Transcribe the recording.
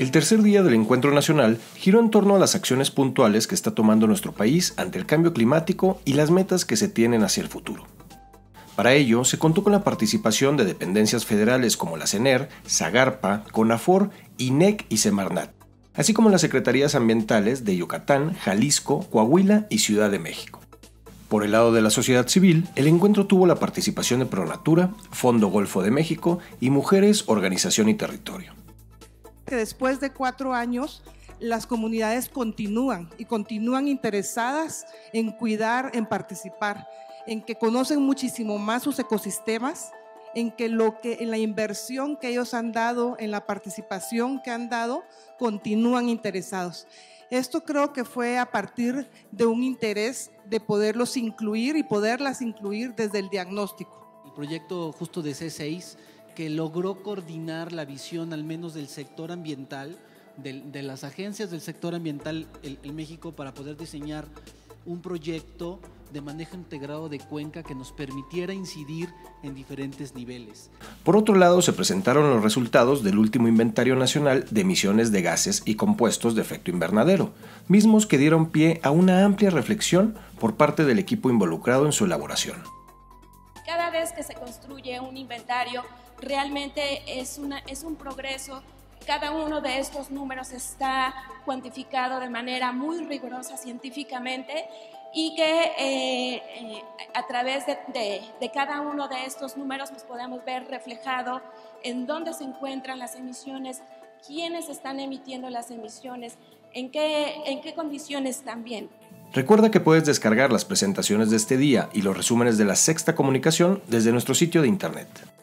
El tercer día del encuentro nacional giró en torno a las acciones puntuales que está tomando nuestro país ante el cambio climático y las metas que se tienen hacia el futuro. Para ello, se contó con la participación de dependencias federales como la CENER, SAGARPA, CONAFOR, INEC y Semarnat, así como las secretarías ambientales de Yucatán, Jalisco, Coahuila y Ciudad de México. Por el lado de la sociedad civil, el encuentro tuvo la participación de Pronatura, Fondo Golfo de México y Mujeres, Organización y Territorio. Después de 4 años, las comunidades continúan interesadas en cuidar, en participar, en que conocen muchísimo más sus ecosistemas, en la inversión que ellos han dado, en la participación que han dado, continúan interesados. Esto creo que fue a partir de un interés de poderlos incluir y poderlas incluir desde el diagnóstico. El proyecto justo de C6 que logró coordinar la visión al menos del sector ambiental, de las agencias del sector ambiental en México para poder diseñar un proyecto de manejo integrado de cuenca que nos permitiera incidir en diferentes niveles. Por otro lado, se presentaron los resultados del último inventario nacional de emisiones de gases y compuestos de efecto invernadero, mismos que dieron pie a una amplia reflexión por parte del equipo involucrado en su elaboración. Cada vez que se construye un inventario, realmente es un progreso. Cada uno de estos números está cuantificado de manera muy rigurosa científicamente y que a través de cada uno de estos números pues podemos ver reflejado en dónde se encuentran las emisiones, quiénes están emitiendo las emisiones, en qué condiciones también. Recuerda que puedes descargar las presentaciones de este día y los resúmenes de La Sexta Comunicación desde nuestro sitio de internet.